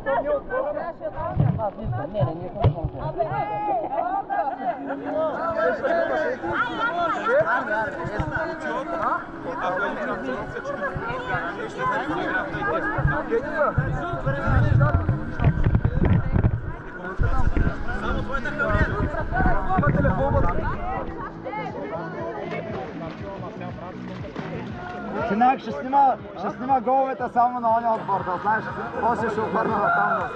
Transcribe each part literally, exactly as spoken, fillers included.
Не, не, Чинак ще снима, ще снима головете само на оня отбор, да знаеш, после ще обърна на там да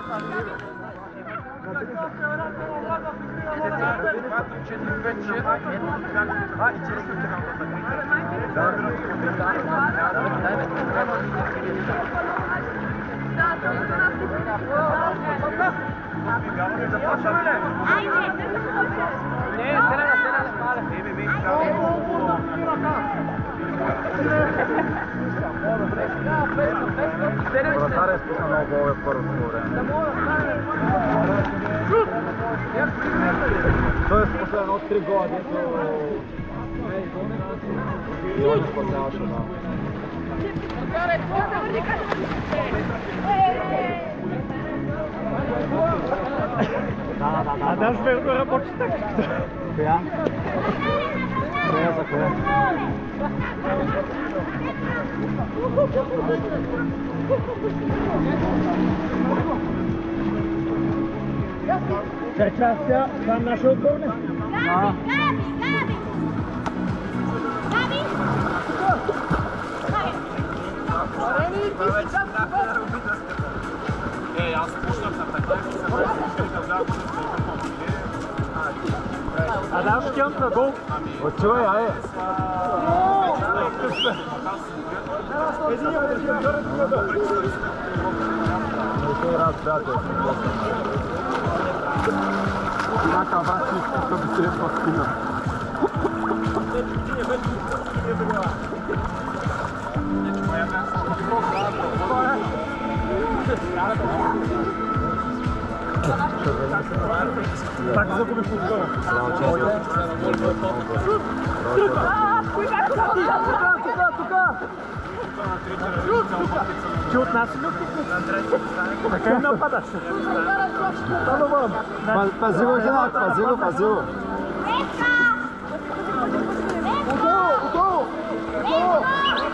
Вратар е спуснал много голове в първото време. Той е спуснал едно от три гола, дето и он спасяваше малко. А да, сверху работи така. Коя? Коя за коя? Че час сега, там наши отбор не? Да. Е, аз пушнах на така и се казах, А да, ще имам на гол. Отчувай, ай! Той раз приятел. Някаква врачи, като би се е пастина. Так загубих отбора. Че от нас ли? Така и нападаш. Пази го, Хенак, пази го, пази го. Отдолу, отдолу! Отдолу!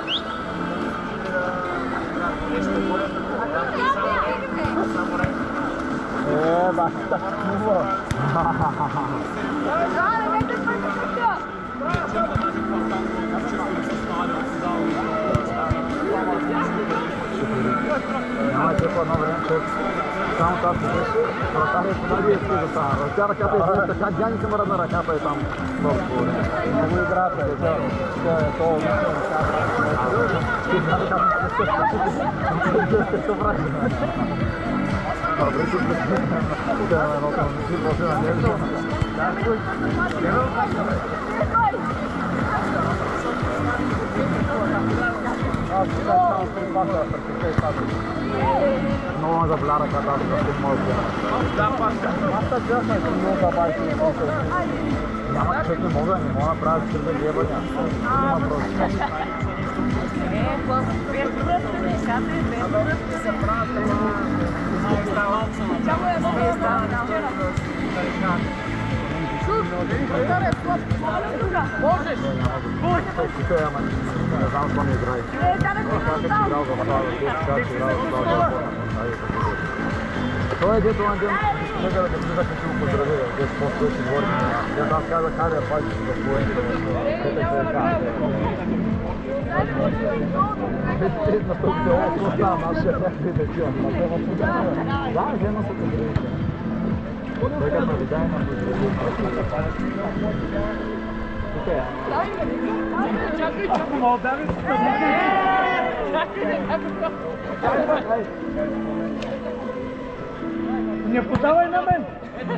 Е, баща, хубаво. Няма че по едно време, че само тази беше, вратаря по други иска да става. Тя ръката е така, Дяни се мръдна ръката и там толкова време. Много играта е, тя е това Добре, че сме да е едно към си, после на нещо. Аз ще само с три паса, прекъсвай паса. Много ме заболя ръката, аз да се може да. Аз така честно е, че много забавите не мога. Няма човек не мога, не мога да правя с труден ебаня. Има просто. Е, без пръстта не сяда и без пръстта се правят. Само е много е стана вчера. Шут! Вратаря, стоп! Можеш! Тук е, ама не знам какво ми играе. Е, да не ти Как е играл в това, как е играл в това. Той е дето на ден, сега да кажа, че ще го поздрави, дето по-стои си говори. Дето аз казах, хайде, пачи си да поеме. Дето се е каза. Дето на стълбите, о, какво става, нашия някакви да чувам. Да, взема се поздравите. Сега ме видя и на поздравите. Тук е. Чакай, чакай, Молдавец. Чакай, не подавай на мен!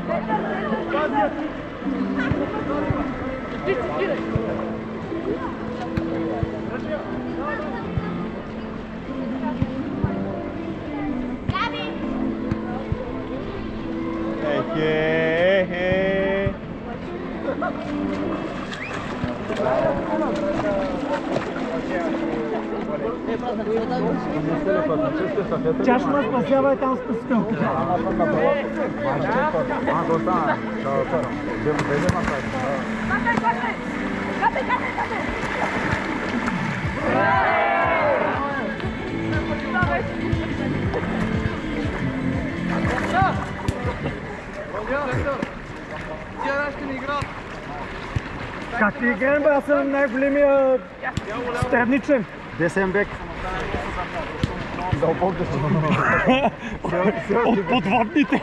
Ти си кидай! Ехе, ехе! Тя ще ме спасява и там спасителката. Как ти играем, бе? Аз съм най-големия стерничен. Десен бек. От подводните.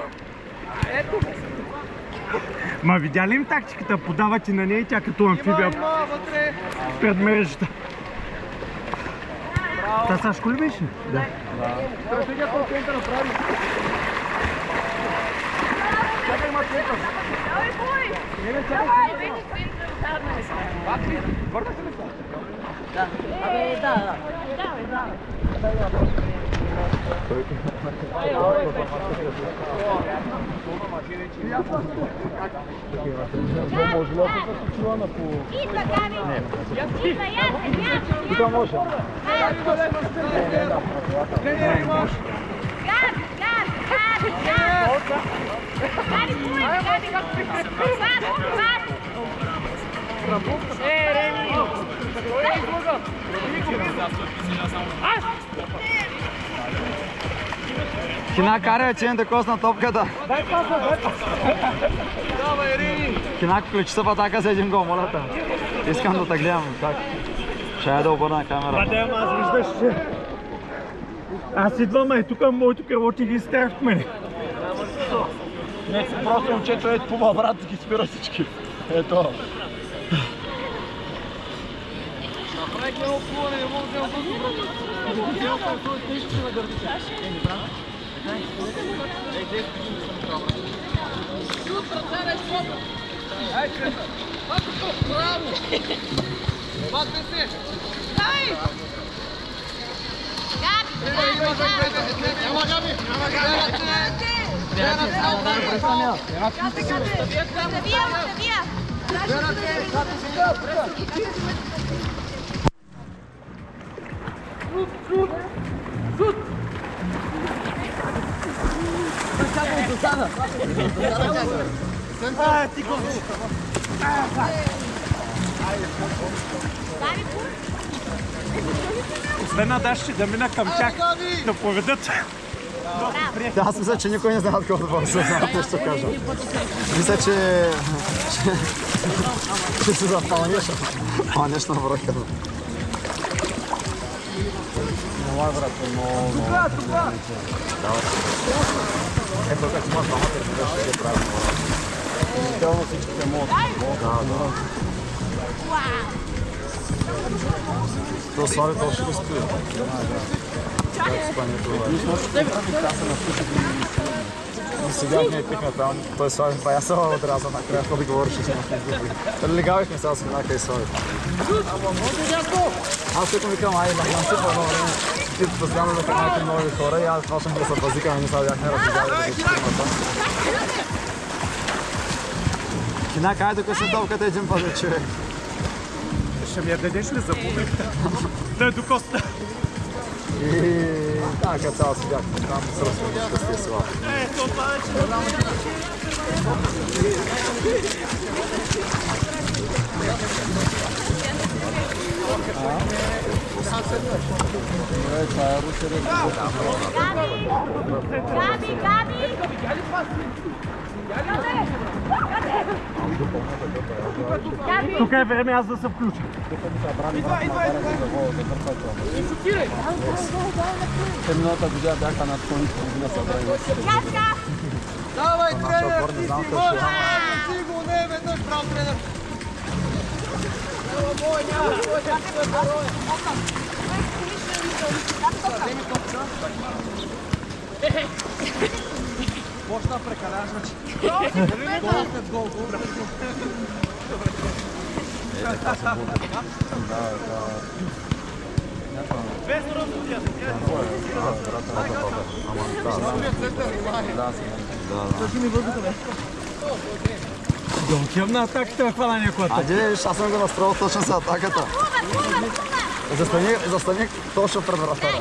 Ма видя ли им тактиката? Подава ти на нея и тя като амфибия пред мрежата. Та Сашко ли беше? Да. Давай, бой! Давай, виж, да. Абе, да, да. Давай, давай. Идва, Габи! Идва, ясно, ясно! Тук може. Габи, Габи, Габи, Габи! Габи, бой, Габи! Сад, сад! Е, Рени! Ей, излуга! Хина карай, че да косна топката. Дай паса, дай паса! Давай, Рени! Хина, включи се в атака с един гол, моля те. Искам да те гледам. Как? Ще я да обърна камера. Бъде, ама аз виждаш, че... Аз идвам, и тук моето крило ти ги изтрях в мене. Не, просто момчето е пума, брат, ги спира всички. Ето. Направих едно плуване, не мога да взема въздух. Взема съм това тежко си на гърдите. Е, не брана? Ей, десет години съм това, брат. Сутра, царай свода! Ай, Крета! Пато тук, браво! Патвай се! Дай! Габи, Габи, Няма Габи! Няма Габи! Освен на Даши да мина към тях да поведат. Аз мисля, че никой не знае от какво да се знае, какво ще кажа. Мисля, че... че се запълниш. Пълнеш на връха. Много е, брат, много, много... Тука, тука! Ето, как имаш двамата, разбираш, ще е правилно. Идеално всичките могат. Да, да. То слави точно ще стои. Седяхме и пихме там, той слави па, аз съм отрязан накрая, какво да говориш с него. Легавихме сега с еднака и слави. Аз като викам, ай, на си по едно време, ти постоянно да някакви нови хора и аз почнах да се базикам и не сега бяхме разгледали да ги там. Хина, кай да късна топката един път, човек. Ще ми я дадеш ли за публиката? Да, до коста. И така цяло си бяхме там с разходичка с тези слава. Ето, това вече не знам. Габи, Габи! Тук е време аз да се включа. Идва, идва, идва! И шокирай! Те миналата година бяха над коните година събрани. Давай, тренер, ти си мъж! Си го не веднъж, прав тренер! Ела, бой, няма! Бой, да се е парой! Дай ми топча! Почна прекаляш, значи. Гол след гол, гол след гол. Е, това се буде. Да, да. Без разлия, да. Да отивам на атаката, хвана някой атак. Аде, аз съм го настроил точно за атаката. Застани, застани точно пред вратаря.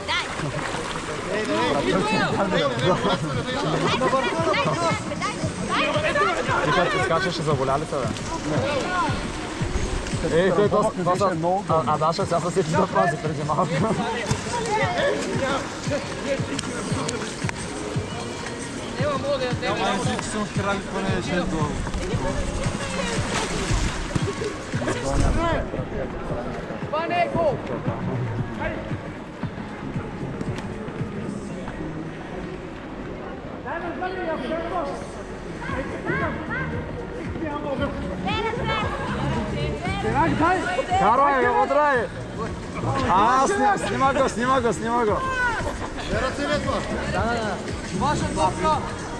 Ти как ти скачаш и заболя ли те, бе? Ей, той то са... А Даша сега се сети да пази преди малко. Ама всички съм хирали поне шест гола. Това не е гол! Карай, бе, удрай! А, снима го, снима го, снима го. Ваша топка!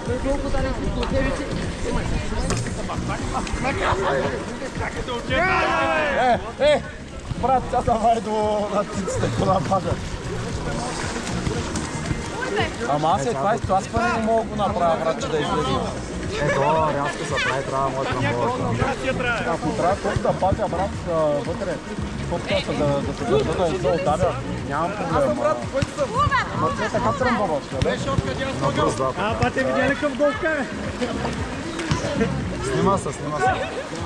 Е, е, брат, тя се вари до ратиците, кога пада. Ама аз е това, това спане не мога го направя, брат, че да излезе. Ето, рязко се прави, трябва моят трамбовата. Ако трябва който да патя, брат, вътре, топката да се държа да не се отдавя, нямам проблем. Аз съм брат, който съм. Ама това е така трамбовачка, да? На бръздата. А, бате, видя ли към голка, бе? Снима се, снима се.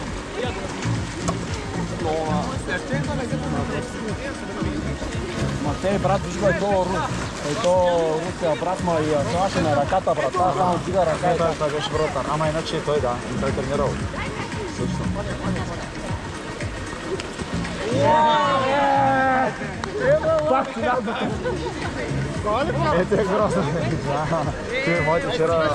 Ма те, брат, виж го е то Рус. Е то руския брат, ма и слаше на ръката, брат. Та само дига ръка и той, той беше вратар. Ама иначе и той, да. И той тренирал. Също. Пак си надата. Ето е грозно. Ти, моите вчера...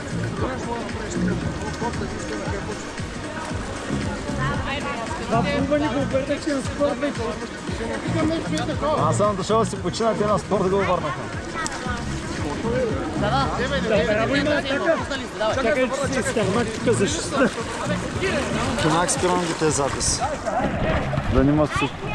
Аз съм дошъл да си почина, те на спорт го върнаха. Чакай, че си стърмак тук за шеста. Конак спирам ги тези запис. Да нема се.